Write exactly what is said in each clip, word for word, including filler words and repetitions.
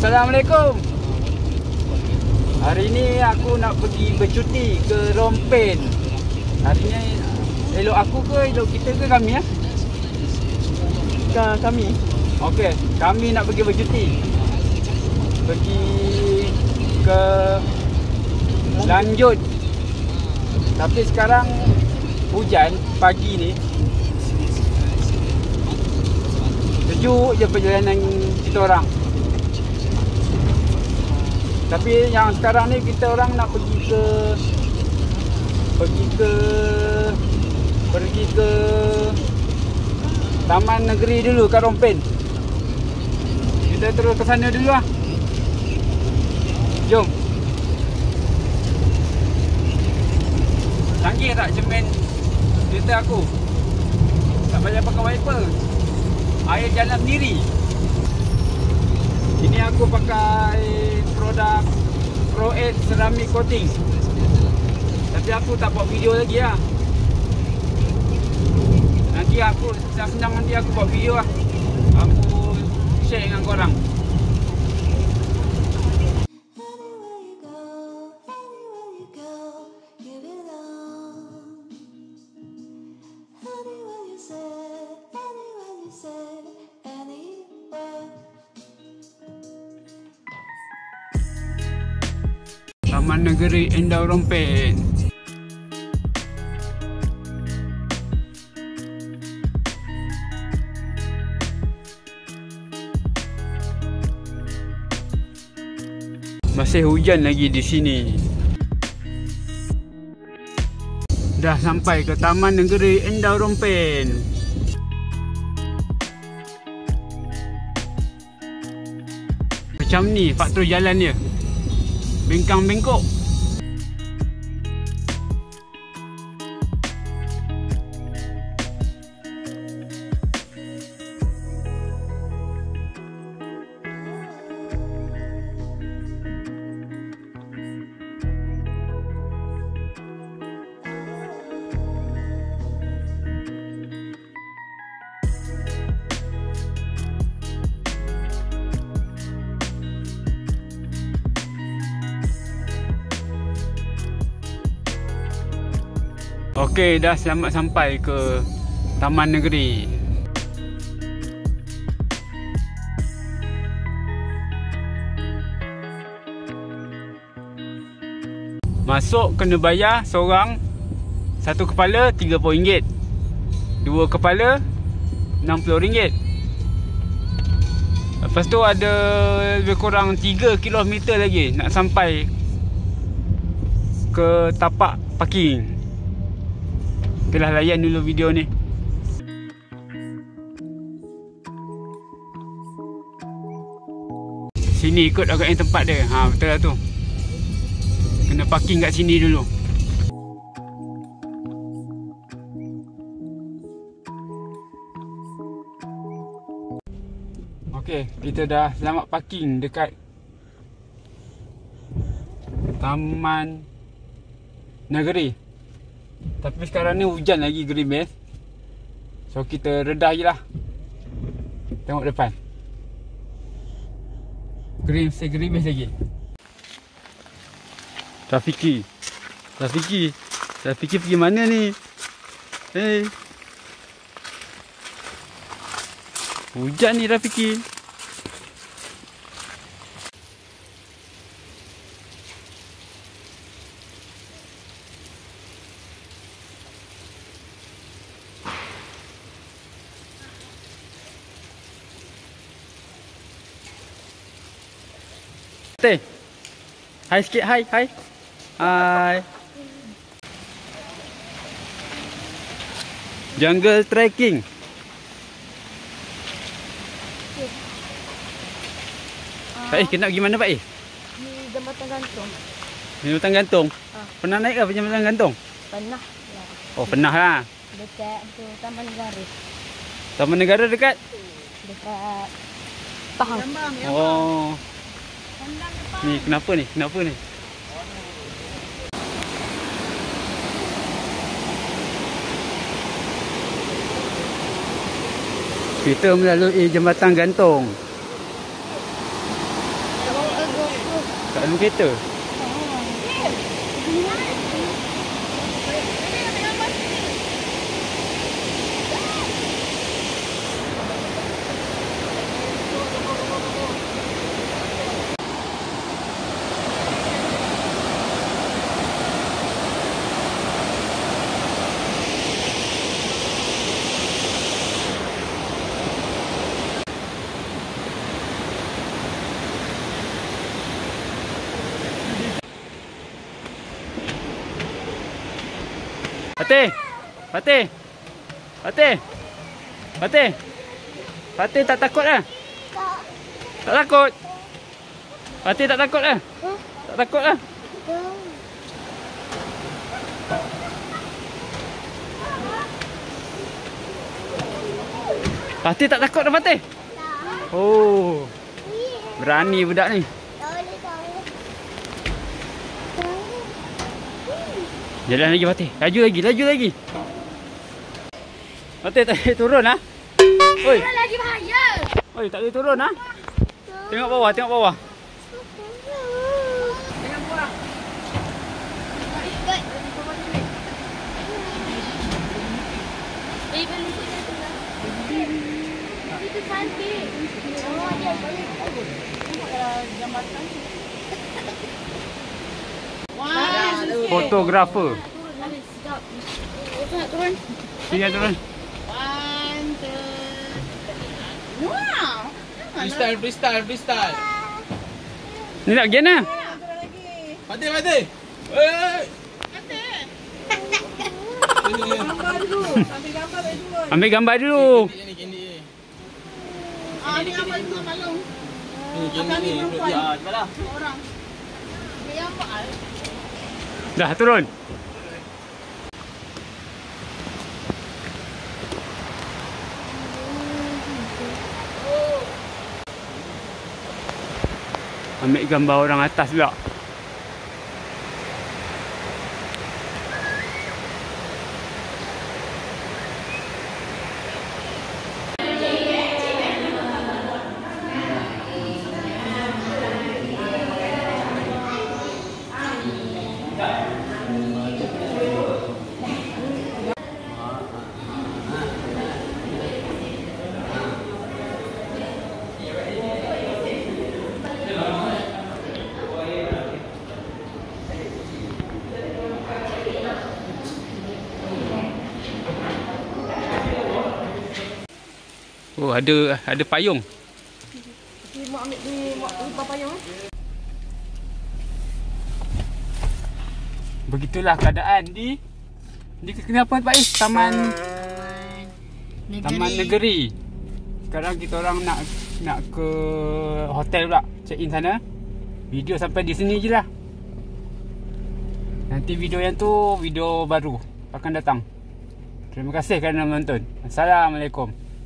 Assalamualaikum. Hari ni aku nak pergi bercuti ke Rompen. Hari ni elok aku ke elok kita ke kami ya? Ka kami. Okey, kami nak pergi bercuti. Pergi ke Lanjut. Tapi sekarang hujan pagi ni. Sejuk je perjalanan kita orang. Tapi yang sekarang ni kita orang nak pergi ke pergi ke pergi ke Taman Negeri dulu kat Rompen. Kita terus ke sana dulu lah. Jom. Canggih tak cermin kereta aku? Tak payah pakai wiper. Air jalan sendiri. Ini aku pakai produk Pro eight Ceramic Coating. Tapi aku tak buat video lagi lah. Nanti aku senang nanti aku buat video lah. Aku share dengan korang. Taman Negeri Indah Rompen. Masih hujan lagi di sini. Dah sampai ke Taman Negeri Indah Rompen. Macam ni faktor jalan dia. Bengkang bengkok. Okey, dah selamat sampai ke Taman Negeri. Masuk kena bayar seorang satu kepala tiga puluh ringgit. Dua kepala enam puluh ringgit. Lepas tu ada lebih kurang tiga kilometer lagi nak sampai ke tapak parking. Kita lah layan dulu video ni. Sini ikut agak yang tempat dia. Ha, betul lah tu. Kena parking kat sini dulu. Okey, kita dah selamat parking dekat Taman Negeri. Tapi sekarang ni hujan lagi gerimis. So kita redah je lah. Tengok depan. Gerimis, gerimis lagi. Rafiki. Rafiki. Rafiki pergi mana ni? Hey. Hujan ni Rafiki. Teh. Hai sikit, hai, hai. Hai. Jungle trekking. Pak Eh, kena pergi mana Pak Eh? Di Jambatan Gantung. Jambatan Gantung? Ha. Pernah naik ke Jambatan Gantung? Pernah lah. Oh, pernah lah. Dekat tu Taman Negara. Taman Negara dekat? Dekat Pahang. Oh. Ni kenapa ni? Kenapa ni? Kita melalui Jambatan Gantung. Tak ada kereta. Fatih! Fatih! Fatih! Fatih! Fatih tak takut lah? Tak. Tak takut? Fatih tak takut lah? Huh? Tak takut lah? Tak. Fatih tak takut dah Fatih? Tak. Oh, berani budak ni. Tak boleh, tak boleh. Tak boleh. Jalan lagi Fatih. Laju lagi, laju lagi. Fatih tak boleh turun ah. Oi. Turun lagi bahaya. Oi, tak boleh turun ah. Tengok bawah, tengok bawah. Jangan buang. Ikut. Eh, beli sini tu lah. Itu cantik. Oh, dia boleh. Jambatan. Wah, Fotografer. turun balik sekejap. Turun, turun. Sini turun. One, two. Wow. Freestyle, freestyle, freestyle. Ni nak pergi mana? Fatih, Fatih. Hei. Gambar dulu. Ambil gambar bagi dulu. Ambil gambar dulu. Ni candy. Ah, ni gambar dulu malu. Ni candy ni. Ya, cepatlah. Orang. Ambil gambar. Dah turun. Ambil gambar orang atas pula. Oh, ada ada payung. Ni mak ambil ni mak lupa payung. Begitulah keadaan di di kenapa Pak Is? Taman Negeri. Taman Negeri. Sekarang kita orang nak nak ke hotel pula, check in sana. Video sampai di sini je lah. Nanti video yang tu video baru akan datang. Terima kasih kerana menonton. Assalamualaikum.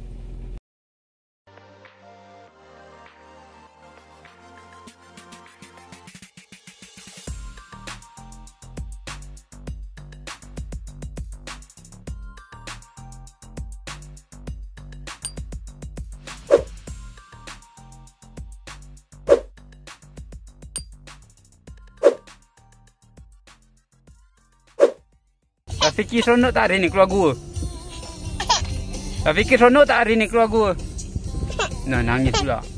Tak fikir seronok tak hari ni keluar gua? Tak fikir seronok tak hari ni keluar gua? Nah, nangis pula.